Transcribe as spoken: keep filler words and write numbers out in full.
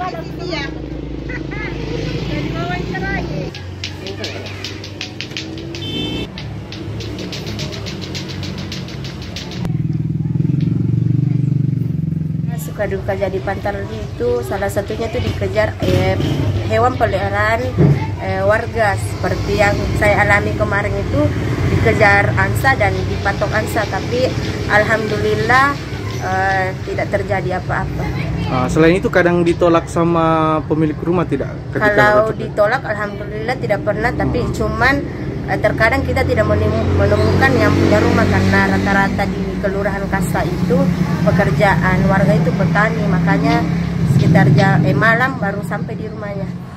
Suka duka jadi pantar itu salah satunya tuh dikejar eh, hewan peliharaan eh, warga seperti yang saya alami kemarin itu, dikejar angsa dan dipatok angsa, tapi alhamdulillah eh, tidak terjadi apa-apa. Uh, selain itu kadang ditolak sama pemilik rumah tidak? Kalau ditolak alhamdulillah tidak pernah, tapi hmm. cuman eh, terkadang kita tidak menemukan yang punya rumah karena rata-rata di Kelurahan Kasta itu pekerjaan warga itu petani, makanya sekitar jam eh, malam baru sampai di rumahnya.